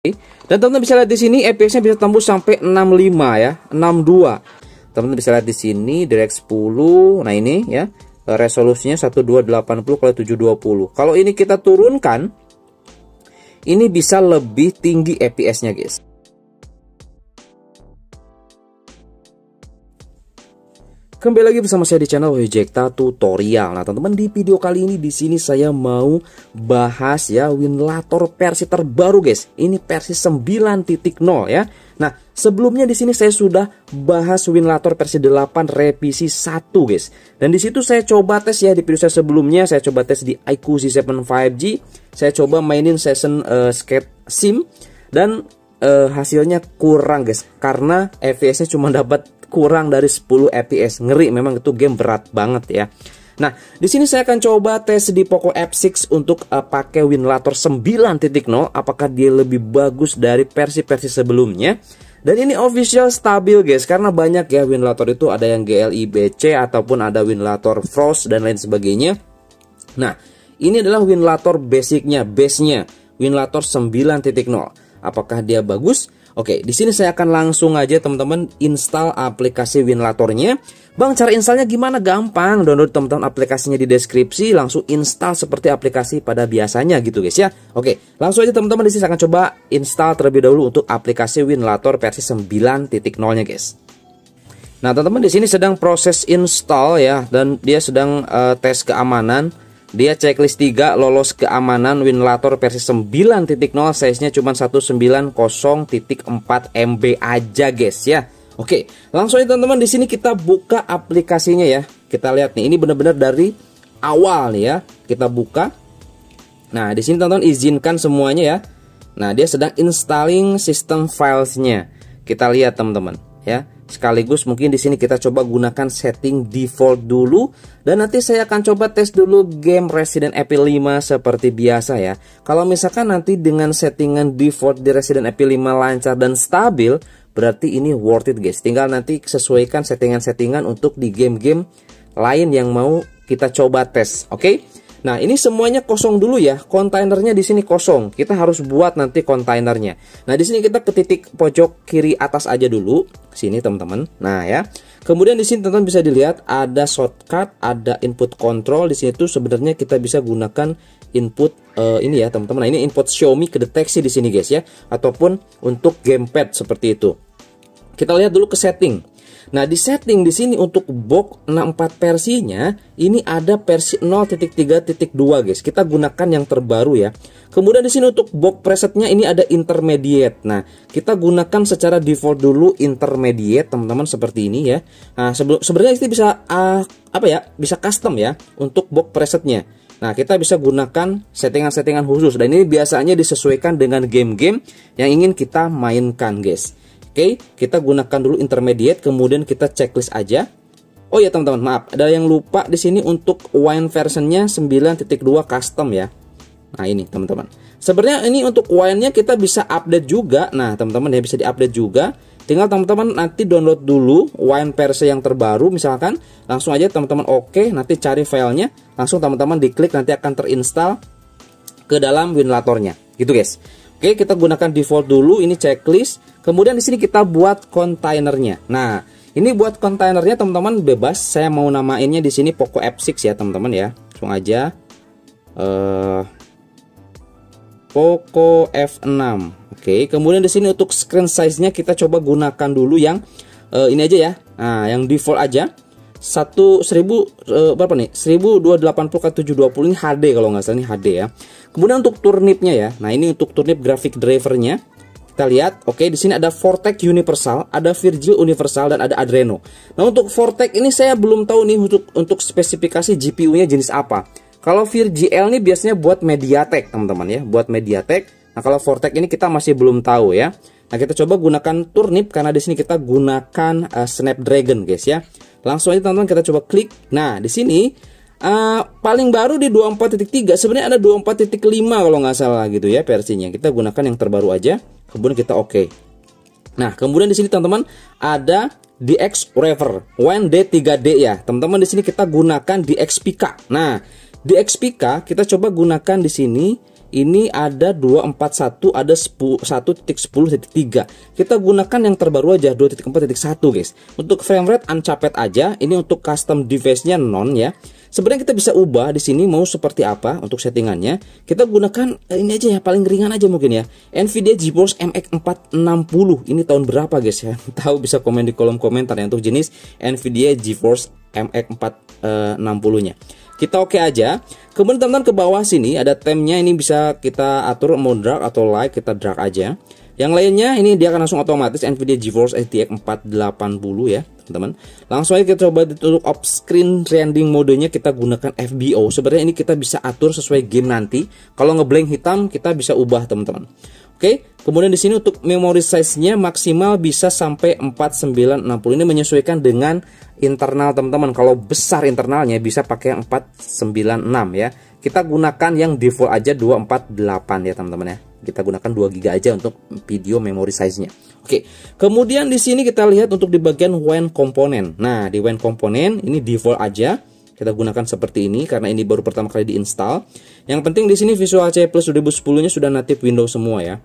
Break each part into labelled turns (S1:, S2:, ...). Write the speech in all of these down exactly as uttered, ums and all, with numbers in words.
S1: Dan teman-teman bisa lihat di sini F P S-nya bisa tembus sampai enam puluh lima ya, enam puluh dua. Teman-teman bisa lihat di sini DirectX sepuluh. Nah, ini ya, resolusinya seribu dua ratus delapan puluh kali tujuh ratus dua puluh. Kalau ini kita turunkan, ini bisa lebih tinggi F P S-nya, guys. Kembali lagi bersama saya di channel Wahyu Tutorial. Nah, teman-teman, di video kali ini di sini saya mau bahas ya Winlator versi terbaru, guys. Ini versi sembilan titik nol ya. Nah, sebelumnya di sini saya sudah bahas Winlator versi delapan revisi satu, guys. Dan di situ saya coba tes ya di video saya sebelumnya, saya coba tes di i Q Z tujuh lima G. Saya coba mainin session uh, skate sim dan uh, hasilnya kurang, guys. Karena F P S-nya cuma dapat kurang dari sepuluh F P S. Ngeri, memang itu game berat banget ya. Nah, di sini saya akan coba tes di Poco F enam untuk uh, pakai Winlator sembilan titik nol, apakah dia lebih bagus dari versi-versi sebelumnya. Dan ini official stabil, guys, karena banyak ya Winlator itu, ada yang G L I B C ataupun ada Winlator Frost dan lain sebagainya. Nah, ini adalah Winlator basicnya, base-nya Winlator sembilan titik nol. Apakah dia bagus? Oke, di sini saya akan langsung aja teman-teman install aplikasi Winlatornya. Bang, cara installnya gimana? Gampang, download teman-teman aplikasinya di deskripsi, langsung install seperti aplikasi pada biasanya gitu, guys ya. Oke, langsung aja teman-teman, di sini saya akan coba install terlebih dahulu untuk aplikasi Winlator versi sembilan titik nol-nya, guys. Nah, teman-teman, di sini sedang proses install ya, dan dia sedang uh, tes keamanan. Dia checklist tiga, lolos keamanan Winlator versi sembilan titik nol, size-nya cuma seratus sembilan puluh titik empat M B aja, guys ya. Oke, langsung aja teman-teman, di sini kita buka aplikasinya ya. Kita lihat nih, ini benar-benar dari awal nih ya. Kita buka. Nah, di sini teman-teman izinkan semuanya ya. Nah, dia sedang installing system files-nya. Kita lihat teman-teman ya. Sekaligus mungkin di sini kita coba gunakan setting default dulu, dan nanti saya akan coba tes dulu game Resident Evil lima seperti biasa ya. Kalau misalkan nanti dengan settingan default di Resident Evil lima lancar dan stabil, berarti ini worth it, guys. Tinggal nanti sesuaikan settingan-settingan untuk di game-game lain yang mau kita coba tes, oke? Okay? Nah, ini semuanya kosong dulu ya. Kontainernya di sini kosong. Kita harus buat nanti kontainernya. Nah, di sini kita ke titik pojok kiri atas aja dulu. Sini, teman-teman. Nah, ya. Kemudian di sini teman-teman bisa dilihat ada shortcut, ada input control. Di sini tuh sebenarnya kita bisa gunakan input uh, ini ya, teman-teman. Nah, ini input Xiaomi kedeteksi di sini, guys ya. Ataupun untuk gamepad seperti itu. Kita lihat dulu ke setting. Nah, di setting di sini untuk box enam puluh empat versinya ini ada versi nol titik tiga titik dua, guys. Kita gunakan yang terbaru ya. Kemudian di sini untuk box presetnya ini ada intermediate. Nah, kita gunakan secara default dulu intermediate, teman-teman, seperti ini ya. Nah, sebelum sebenarnya ini bisa uh, apa ya? Bisa custom ya untuk box presetnya. Nah, kita bisa gunakan settingan-settingan khusus, dan ini biasanya disesuaikan dengan game-game yang ingin kita mainkan, guys. Oke, kita gunakan dulu intermediate, kemudian kita checklist aja. Oh ya teman-teman, maaf, ada yang lupa di sini untuk wine versionnya sembilan titik dua custom ya. Nah, ini teman-teman. Sebenarnya ini untuk wine-nya kita bisa update juga. Nah, teman-teman ya, bisa diupdate juga. Tinggal teman-teman nanti download dulu wine versi yang terbaru misalkan. Langsung aja teman-teman oke, nanti cari filenya, langsung teman-teman diklik, nanti akan terinstall ke dalam Winlatornya. Gitu, guys. Oke, kita gunakan default dulu, ini checklist. Kemudian di sini kita buat kontainernya. Nah, ini buat kontainernya teman-teman bebas. Saya mau namainnya di sini Poco F enam ya, teman-teman ya. Langsung aja. Uh, Poco F enam. Oke, kemudian di sini untuk screen size-nya kita coba gunakan dulu yang uh, ini aja ya. Nah, yang default aja. Satu seribu uh, berapa nih? seribu dua ratus delapan puluh kali tujuh ratus dua puluh, ini H D kalau nggak salah, ini H D ya. Kemudian untuk turnipnya ya. Nah, ini untuk turnip grafik drivernya. Kita lihat, oke, di sini ada Vortex Universal, ada Virgil Universal, dan ada Adreno. Nah, untuk Vortex ini saya belum tahu nih untuk untuk spesifikasi G P U-nya jenis apa. Kalau Virgil ini biasanya buat MediaTek, teman-teman ya, buat MediaTek. Nah, kalau Vortex ini kita masih belum tahu ya. Nah, kita coba gunakan turnip karena di sini kita gunakan uh, Snapdragon, guys ya. Langsung aja teman-teman kita coba klik. Nah, di sini uh, paling baru di dua puluh empat titik tiga, sebenarnya ada dua puluh empat titik lima kalau nggak salah gitu ya versinya. Kita gunakan yang terbaru aja. Kemudian kita oke. Okay. Nah, kemudian di sini teman-teman ada D X Rever Wine D tiga D ya. Teman-teman di sini kita gunakan D X P K. Nah, D X P K kita coba gunakan di sini. ini ada dua empat satu, ada satu titik sepuluh titik tiga. Kita gunakan yang terbaru aja dua titik empat titik satu guys. Untuk frame rate uncapped aja. Ini untuk custom device-nya non ya. Sebenarnya kita bisa ubah di sini mau seperti apa untuk settingannya. Kita gunakan ini aja ya, paling ringan aja mungkin ya. Nvidia GeForce M X empat enam puluh. Ini tahun berapa guys ya? Tahu bisa komen di kolom komentar ya untuk jenis Nvidia GeForce M X empat enam puluh-nya. Kita oke aja. Kemudian teman-teman ke bawah sini ada temnya, ini bisa kita atur mau drag atau like, kita drag aja. Yang lainnya ini dia akan langsung otomatis Nvidia GeForce R T X empat delapan puluh ya teman-teman. Langsung aja kita coba untuk off screen rendering modenya kita gunakan F B O. Sebenarnya ini kita bisa atur sesuai game nanti. Kalau ngeblank hitam kita bisa ubah teman-teman. Oke, kemudian di sini untuk memory size-nya maksimal bisa sampai empat sembilan enam puluh. Ini menyesuaikan dengan internal teman-teman. Kalau besar internalnya bisa pakai yang empat sembilan enam ya. Kita gunakan yang default aja dua empat delapan ya teman-teman ya. Kita gunakan dua giga aja untuk video memory size-nya. Oke. Kemudian di sini kita lihat untuk di bagian W A N komponen. Nah, di W A N komponen ini default aja. Kita gunakan seperti ini karena ini baru pertama kali diinstal. Yang penting di sini Visual C Plus dua ribu sepuluh-nya sudah native Windows semua ya.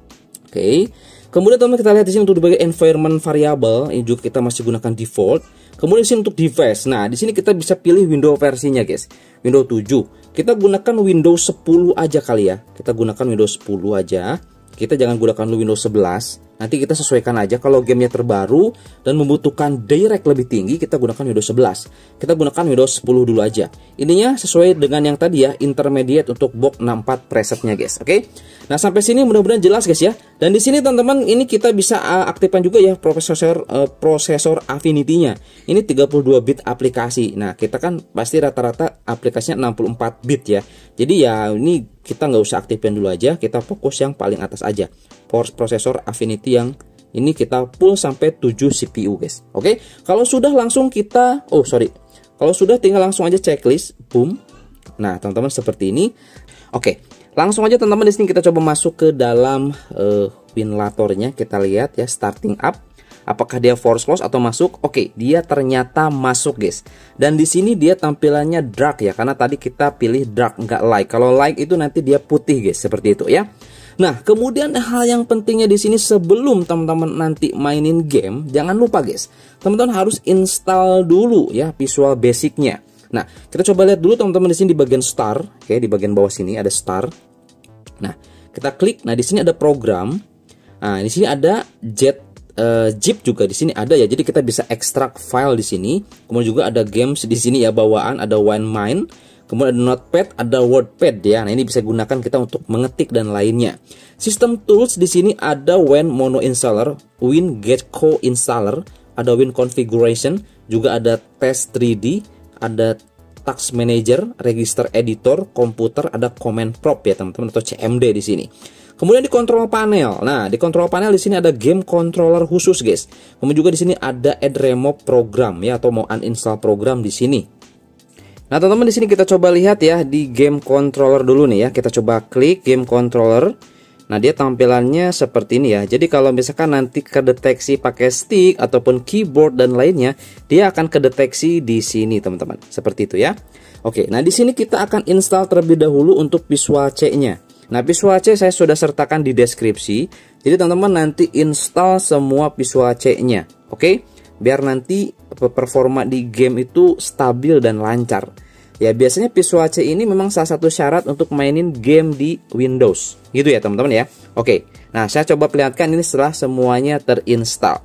S1: Oke. Kemudian teman-teman kita lihat di sini untuk di bagian environment variable, ini juga kita masih gunakan default. Kemudian di sini untuk device. Nah, di sini kita bisa pilih Windows versinya, guys. Windows tujuh. Kita gunakan Windows sepuluh aja kali ya. Kita gunakan Windows sepuluh aja. Kita jangan gunakan Windows sebelas. Nanti kita sesuaikan aja kalau gamenya terbaru dan membutuhkan direct lebih tinggi, kita gunakan Windows sebelas. Kita gunakan Windows sepuluh dulu aja. Ininya sesuai dengan yang tadi ya, intermediate untuk box enam puluh empat presetnya guys. Oke. Nah, sampai sini mudah-mudahan jelas guys ya. Dan di sini teman-teman ini kita bisa uh, aktifkan juga ya prosesor uh, prosesor Affinity-nya. Ini tiga puluh dua bit aplikasi. Nah, kita kan pasti rata-rata aplikasinya enam puluh empat bit ya. Jadi ya ini kita nggak usah aktifkan dulu aja, kita fokus yang paling atas aja. Prosesor Affinity yang ini kita pull sampai tujuh C P U guys. Oke, kalau sudah langsung kita oh sorry kalau sudah tinggal langsung aja checklist, boom. Nah teman-teman seperti ini. Oke, langsung aja teman-teman di sini kita coba masuk ke dalam uh, WinLatornya. Kita lihat ya, starting up, apakah dia force close atau masuk. Oke, dia ternyata masuk guys. Dan di sini dia tampilannya dark ya, karena tadi kita pilih dark nggak light. Kalau light itu nanti dia putih guys, seperti itu ya. Nah, kemudian hal yang pentingnya di sini sebelum teman-teman nanti mainin game, jangan lupa guys, teman-teman harus install dulu ya Visual Basic-nya. Nah, kita coba lihat dulu teman-teman di sini di bagian start, oke, di bagian bawah sini ada start. Nah, kita klik. Nah, di sini ada program. Nah, di sini ada jet uh, zip juga di sini ada ya. Jadi kita bisa ekstrak file di sini. Kemudian juga ada games di sini ya bawaan, ada WinMine. Kemudian ada notepad, ada wordpad ya. Nah, ini bisa gunakan kita untuk mengetik dan lainnya. Sistem tools di sini ada Win Mono Installer, Win Gecko Installer, ada Win Configuration, juga ada Test tiga D, ada Task Manager, Register Editor, komputer, ada Command Prompt ya teman-teman atau C M D di sini. Kemudian di control panel. Nah, di control panel di sini ada game controller khusus, guys. Kemudian juga di sini ada add remove program ya atau mau uninstall program di sini. Nah, teman-teman di sini kita coba lihat ya di game controller dulu nih ya. Kita coba klik game controller. Nah, dia tampilannya seperti ini ya. Jadi kalau misalkan nanti kedeteksi pakai stick ataupun keyboard dan lainnya, dia akan kedeteksi di sini, teman-teman. Seperti itu ya. Oke, nah di sini kita akan install terlebih dahulu untuk Visual C-nya. Nah, Visual C saya sudah sertakan di deskripsi. Jadi teman-teman nanti install semua Visual C-nya. Oke? Biar nanti performa di game itu stabil dan lancar. Ya, biasanya Visual C ini memang salah satu syarat untuk mainin game di Windows. Gitu ya teman-teman ya. Oke, nah saya coba perlihatkan ini setelah semuanya terinstall.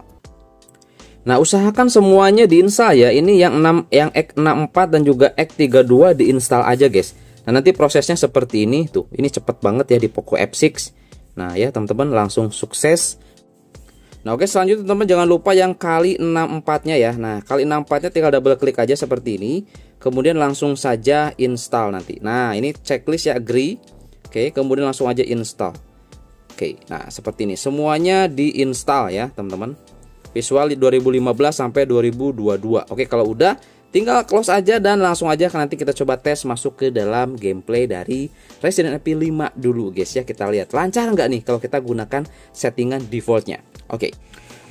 S1: Nah, usahakan semuanya diinstal ya. Ini yang enam, yang X enam puluh empat dan juga X tiga puluh dua diinstal aja guys. Nah, nanti prosesnya seperti ini tuh. Ini cepet banget ya di Poco F enam. Nah ya teman-teman, langsung sukses. Nah, oke, selanjutnya teman-teman jangan lupa yang kali enam puluh empat-nya ya. Nah, kali enam puluh empat-nya tinggal double klik aja seperti ini. Kemudian langsung saja install nanti. Nah, ini checklist ya, agree. Oke, kemudian langsung aja install. Oke, nah seperti ini. Semuanya diinstal ya, teman-teman. Visual dua ribu lima belas sampai dua ribu dua puluh dua. Oke, kalau udah tinggal close aja dan langsung aja nanti kita coba tes masuk ke dalam gameplay dari Resident Evil lima dulu guys ya. Kita lihat lancar nggak nih kalau kita gunakan settingan defaultnya. Oke.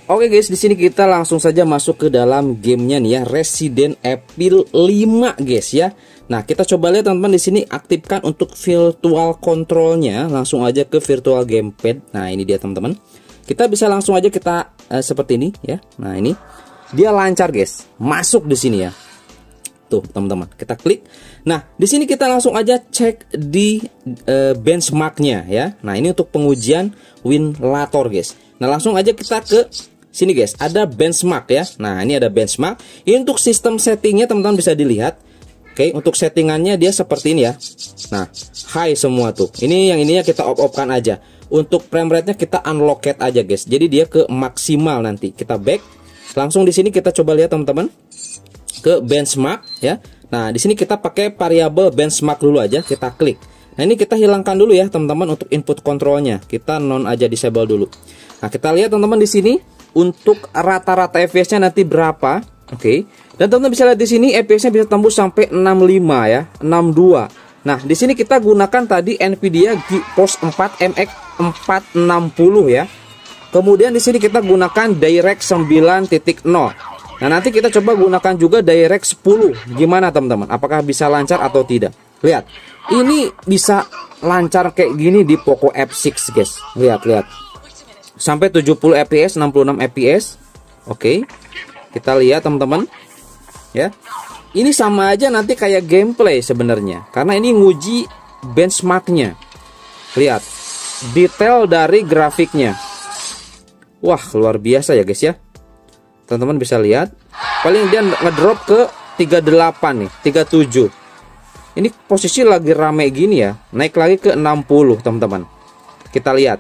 S1: Oke guys, di sini kita langsung saja masuk ke dalam gamenya nih ya, Resident Evil lima guys ya. Nah, kita coba lihat teman-teman, di sini aktifkan untuk virtual controlnya. Langsung aja ke virtual gamepad. Nah, ini dia teman-teman. Kita bisa langsung aja kita uh, seperti ini ya. Nah, ini dia lancar guys, masuk di sini ya. Tuh teman-teman, kita klik. Nah, di sini kita langsung aja cek di uh, benchmarknya ya. Nah, ini untuk pengujian Winlator guys. Nah, langsung aja kita ke sini guys, ada benchmark ya. Nah, ini ada benchmark. Ini untuk sistem settingnya teman-teman bisa dilihat. Oke, untuk settingannya dia seperti ini ya. Nah, high semua tuh. Ini yang ininya kita off-off-kan aja. Untuk frame rate-nya kita unlocked aja guys. Jadi dia ke maksimal nanti. Kita back. Langsung di sini kita coba lihat teman-teman ke benchmark ya. Nah, di sini kita pakai variabel benchmark dulu aja. Kita klik. Nah, ini kita hilangkan dulu ya teman-teman untuk input kontrolnya. Kita non aja, disable dulu. Nah, kita lihat teman-teman di sini untuk rata-rata F P S-nya nanti berapa. Oke. Okay. Dan teman-teman bisa lihat di sini F P S-nya bisa tembus sampai enam puluh lima ya, enam puluh dua. Nah, di sini kita gunakan tadi Nvidia GeForce empat M X empat enam nol ya. Kemudian di sini kita gunakan DirectX sembilan titik nol. Nah, nanti kita coba gunakan juga DirectX sepuluh. Gimana teman-teman? Apakah bisa lancar atau tidak? Lihat. Ini bisa lancar kayak gini di Poco F enam guys. Lihat, lihat. Sampai tujuh puluh F P S, enam puluh enam F P S. Oke. Kita lihat teman-teman. Ya. Ini sama aja nanti kayak gameplay sebenarnya. Karena ini nguji benchmarknya. Lihat. Detail dari grafiknya. Wah, luar biasa ya guys ya. Teman-teman bisa lihat. Paling dia ngedrop ke tiga puluh delapan nih, tiga puluh tujuh. Ini posisi lagi rame gini ya. Naik lagi ke enam puluh teman-teman. Kita lihat.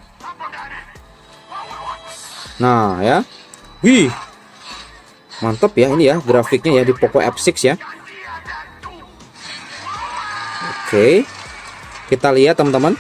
S1: Nah ya. Wih. Mantap ya ini ya grafiknya ya di Poco F enam ya. Oke. Kita lihat teman-teman.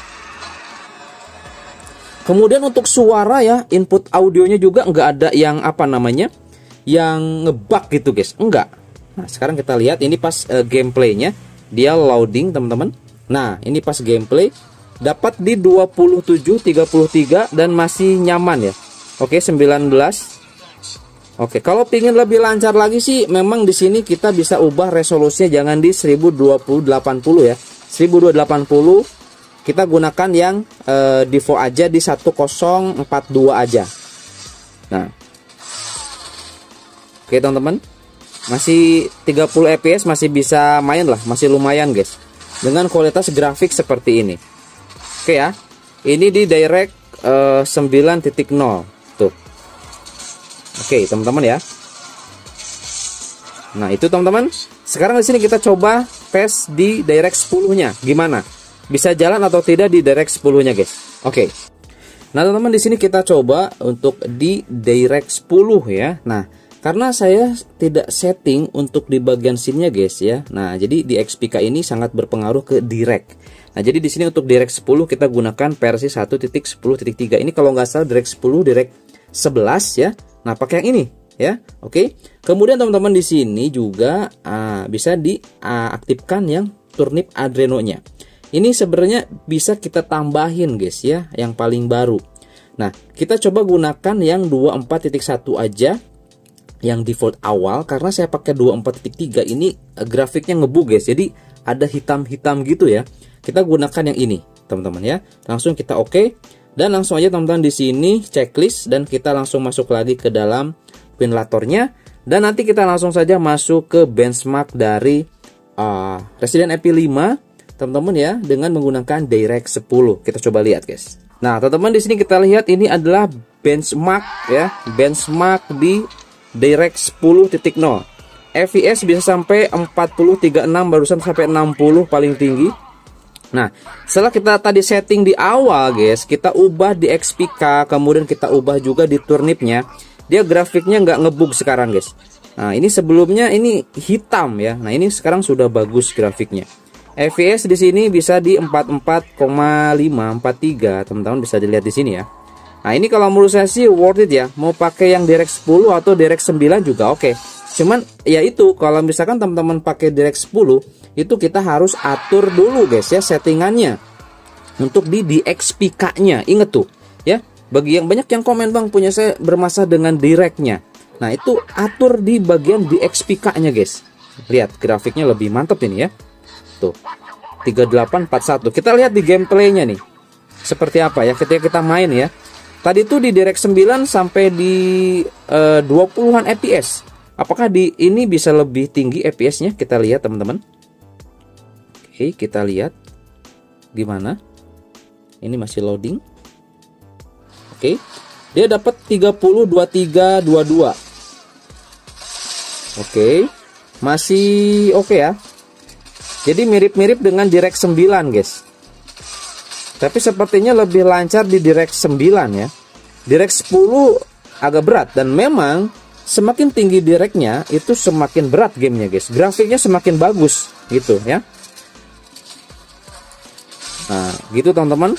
S1: Kemudian untuk suara ya, input audionya juga nggak ada yang apa namanya, yang ngebug gitu guys, enggak. Nah, sekarang kita lihat ini pas uh, gameplaynya, dia loading teman-teman. Nah, ini pas gameplay dapat di dua puluh tujuh, tiga puluh tiga dan masih nyaman ya. Oke, sembilan belas. Oke, kalau pingin lebih lancar lagi sih, memang di sini kita bisa ubah resolusinya, jangan di seribu dua puluh delapan puluh ya, seribu dua ratus delapan puluh. Kita gunakan yang uh, default aja di seribu empat puluh dua aja. Nah, oke teman-teman, masih tiga puluh F P S, masih bisa main lah, masih lumayan guys, dengan kualitas grafik seperti ini. Oke ya, ini di Direct uh, sembilan titik nol tuh. Oke teman-teman ya. Nah itu teman-teman. Sekarang di sini kita coba tes di Direct sepuluh-nya, gimana? Bisa jalan atau tidak di Direct sepuluh-nya guys. Oke. Nah teman-teman, di sini kita coba untuk di Direct sepuluh ya. Nah, karena saya tidak setting untuk di bagian sini guys ya. Nah, jadi di X P K ini sangat berpengaruh ke Direct. Nah, jadi di sini untuk Direct sepuluh kita gunakan versi satu titik sepuluh titik tiga. Ini kalau nggak salah Direct sepuluh, Direct sebelas ya. Nah, pakai yang ini ya. Oke. Kemudian teman-teman di sini juga uh, bisa diaktifkan uh, yang turnip Adreno-nya. Ini sebenarnya bisa kita tambahin guys ya, yang paling baru. Nah, kita coba gunakan yang dua puluh empat titik satu aja, yang default awal, karena saya pakai dua puluh empat titik tiga ini grafiknya ngebug guys. Jadi ada hitam-hitam gitu ya. Kita gunakan yang ini, teman-teman ya. Langsung kita oke, okay, dan langsung aja teman-teman di sini checklist, dan kita langsung masuk lagi ke dalam Winlator-nya, dan nanti kita langsung saja masuk ke benchmark dari uh, Resident Evil lima. Teman-teman ya, dengan menggunakan Direct sepuluh. Kita coba lihat guys. Nah teman-teman, di sini kita lihat ini adalah benchmark ya, benchmark di Direct sepuluh titik nol. F P S bisa sampai empat puluh, tiga puluh enam, barusan sampai enam puluh paling tinggi. Nah, setelah kita tadi setting di awal guys, kita ubah di X P K, kemudian kita ubah juga di turnipnya, dia grafiknya nggak ngebug sekarang guys. Nah, ini sebelumnya ini hitam ya. Nah, ini sekarang sudah bagus grafiknya. F P S di sini bisa di empat puluh empat koma lima, empat puluh tiga, teman-teman bisa dilihat di sini ya. Nah, ini kalau menurut saya sih worth it ya. Mau pakai yang Direct sepuluh atau Direct sembilan juga oke. Okay. Cuman ya itu, kalau misalkan teman-teman pakai Direct sepuluh, itu kita harus atur dulu guys ya settingannya. Untuk di, di X P K-nya. Ingat tuh ya. Bagi yang banyak yang komen, bang, punya saya bermasalah dengan directnya. Nah, itu atur di bagian di X P K-nya, guys. Lihat, grafiknya lebih mantap ini ya. Tuh, tiga delapan empat satu. Kita lihat di gameplaynya nih. Seperti apa ya ketika kita main ya. Tadi tuh di direct sembilan sampai di uh, dua puluhan F P S. Apakah di ini bisa lebih tinggi F P S-nya? Kita lihat, teman-teman. Oke, kita lihat di mana. Ini masih loading. Oke, dia dapat tiga puluh, dua puluh tiga, dua puluh dua. Oke, masih oke ya. Jadi mirip-mirip dengan direct sembilan, guys. Tapi sepertinya lebih lancar di direct sembilan ya. Direct sepuluh agak berat, dan memang semakin tinggi directnya itu semakin berat gamenya, guys. Grafiknya semakin bagus gitu ya. Nah, gitu teman-teman.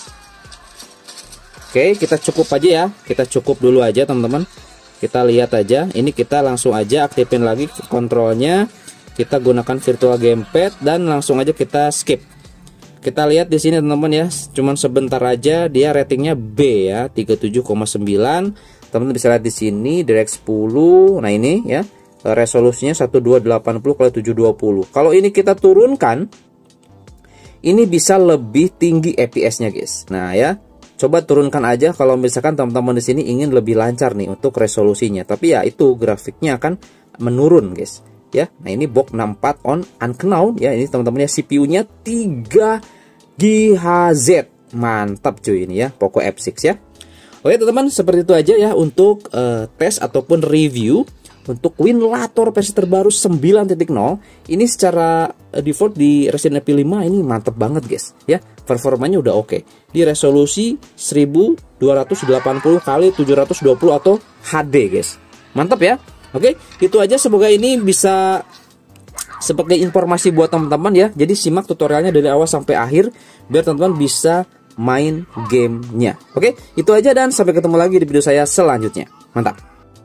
S1: Oke, kita cukup aja ya. Kita cukup dulu aja, teman-teman. Kita lihat aja. Ini kita langsung aja aktifin lagi kontrolnya. Kita gunakan virtual gamepad dan langsung aja kita skip. Kita lihat di sini, teman-teman ya. Cuman sebentar aja, dia ratingnya B ya, tiga puluh tujuh koma sembilan. Teman-teman bisa lihat di sini direct sepuluh. Nah, ini ya. Resolusinya seribu dua ratus delapan puluh kali tujuh ratus dua puluh. Kalau ini kita turunkan, ini bisa lebih tinggi F P S-nya, guys. Nah, ya. Coba turunkan aja kalau misalkan teman-teman di sini ingin lebih lancar nih untuk resolusinya. Tapi ya itu grafiknya akan menurun, guys. Ya, nah ini box enam puluh empat on unknown ya. Ini teman-teman ya, C P U-nya tiga gigahertz. Mantap cuy ini ya, Poco F enam ya. Oke, teman-teman, seperti itu aja ya untuk uh, tes ataupun review untuk Winlator versi terbaru sembilan titik nol. Ini secara uh, default di Resident Evil lima ini mantep banget, guys ya. Performanya udah oke. Okay. Di resolusi seribu dua ratus delapan puluh kali tujuh ratus dua puluh atau H D, guys. Mantap ya. Oke, okay, itu aja. Semoga ini bisa sebagai informasi buat teman-teman ya. Jadi simak tutorialnya dari awal sampai akhir biar teman-teman bisa main gamenya. Oke, okay, itu aja dan sampai ketemu lagi di video saya selanjutnya. Mantap.